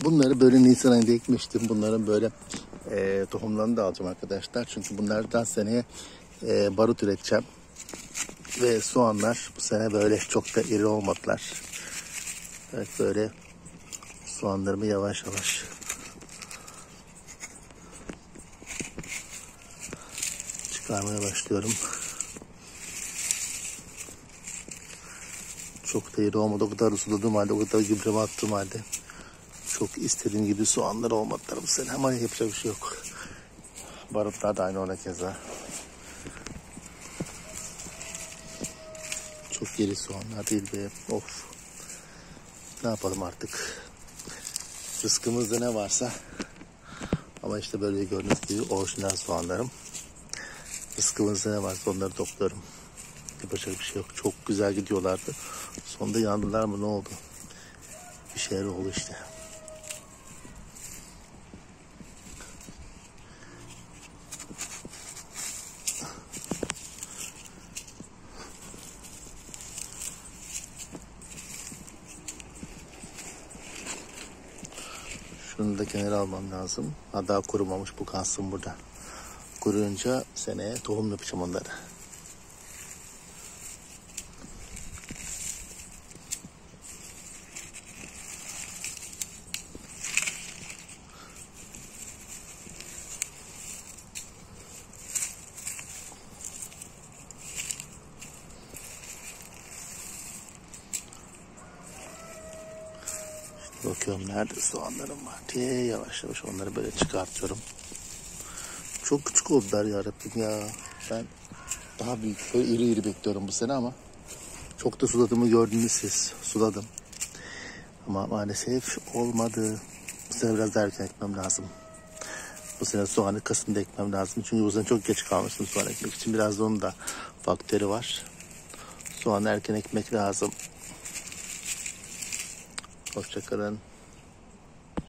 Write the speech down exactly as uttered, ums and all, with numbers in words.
Bunları böyle Nisan ayında ekmiştim. Bunların böyle e, tohumlarını da alacağım arkadaşlar. Çünkü bunlardan seneye e, barut üreteceğim. Ve soğanlar bu sene böyle çok da iri olmadılar. Evet, böyle soğanlarımı yavaş yavaş çıkarmaya başlıyorum. Çok da iri olmadı. O kadar suladığım halde, o kadar gübreme attığım halde çok istediğim gibi soğanlar olmadılar bu sene. Ama yapacak bir şey yok. Barutlar da aynı ona keza. Çok iri soğanlar değil be. Of. Ne yapalım artık. Rızkımızda ne varsa. Ama işte böyle gördüğünüz gibi orijinal soğanlarım. Rızkımızda ne varsa onları topluyorum. Yapacak bir şey yok. Çok güzel gidiyorlardı. Sonunda yandılar mı, ne oldu? Bir şeyler oldu işte. Şunu da kenara almam lazım. Ha, daha kurumamış, bu kalsın burada. Kuruyunca seneye tohum yapacağım onları. Bakıyorum nerede soğanlarım var diye yavaş yavaş onları böyle çıkartıyorum. Çok küçük oldular ya Rabbim ya. Ben daha büyük, böyle iri iri bekliyorum bu sene ama çok da suladığımı gördünüz siz. Suladım. Ama maalesef olmadı. Bu sene biraz daha erken ekmem lazım. Bu sene soğanı Kasım'da ekmem lazım. Çünkü bu sene çok geç kalmıştım soğan ekmek için. Biraz da onun da faktörü var. Soğanı erken ekmek lazım. Hoşça kalın.